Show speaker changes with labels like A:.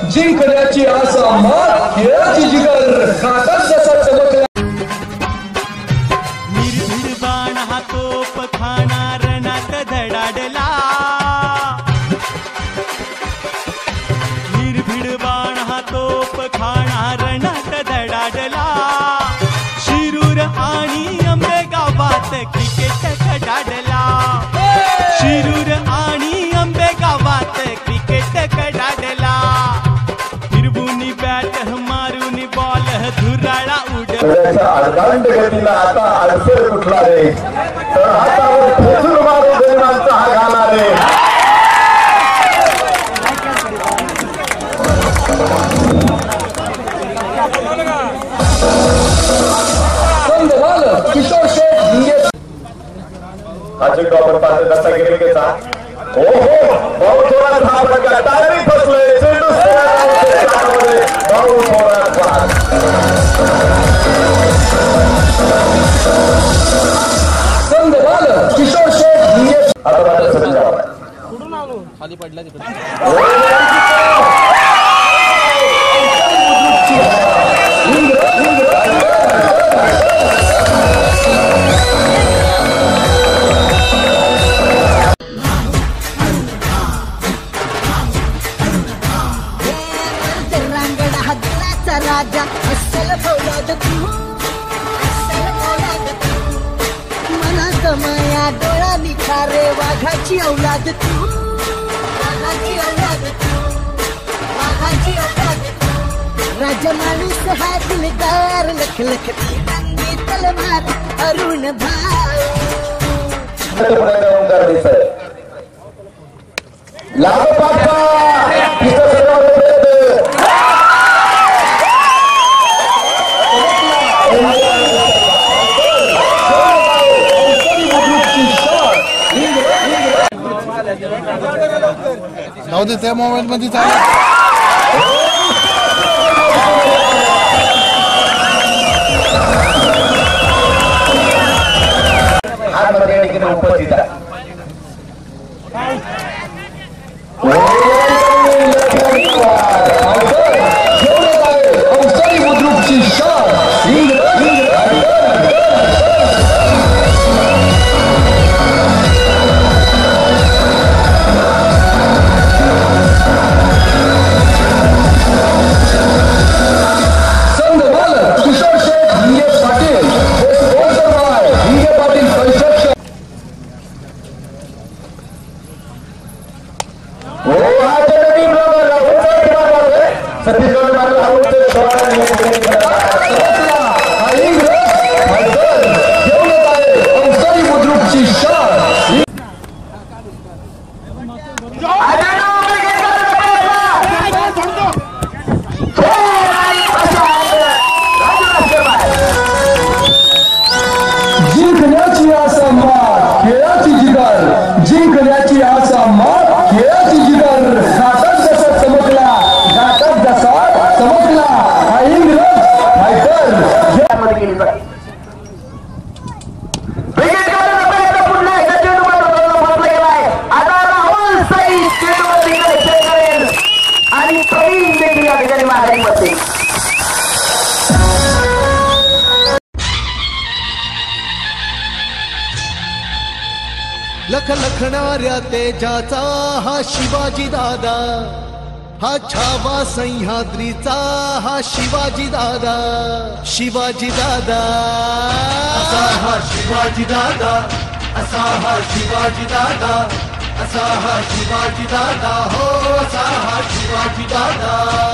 A: जिंकण्याची आशा मात खेळाची जिगर खातात जसा चमकला
B: निर्भीड बाण हा तोप खाणार रणात धडाडला निर्भीड बाण हा तोप खाणार रणात धडाडला शिरूर आणि आंबेगावात क्रिकेट कडाडला शिरूर आणि आंबेगावात क्रिकेट कडाडला फिरवून बॅट मारून बॉल धुराळा
C: अडकांड गतीला आता अडसर कुठला रे तर हातावर ठेचून मारू देण्याचा हा गाणा रे
A: किशोर शेठ
C: हा चेंडू आपण पाहतो कसा गेलेचा ओहो भाऊ थोडा धाव लागला टायरी फसले चेंडू भाऊ थोडा पास
A: किशोर शेठ
C: आता बाहेर सचिन जावा
D: कुठून आलो खाली पडला तिकडे
E: राजा अस्सल फौलाद तू मनात माया डोळा निखारे वाघाची औलाद तू वाघाची औलाद राजा माणूस हा दिलदार लख लख रंगी तलवार अरुण भाऊ
D: जाऊ दे त्या मोबाईल मध्ये चालू
A: जिंकण्याची आशा मात खेळाची जिगर जिंकण्याची आशा मात खेळाची जिगर घाटात जसा चमकला घाटात जसा चमकला हा इंग्रज फायटर
C: आणि प्रवीण देखील या ठिकाणी महाराणी बसते
F: लख लखणाऱ्या तेजाचा हा शिवाजी दादा हा छावा सह्याद्रीचा हा शिवाजी दादा शिवाजी दादा
B: असा हा शिवाजी दादा असा हा शिवाजी दादा असा हा शिवाजी दादा हो असा हा शिवाजी दादा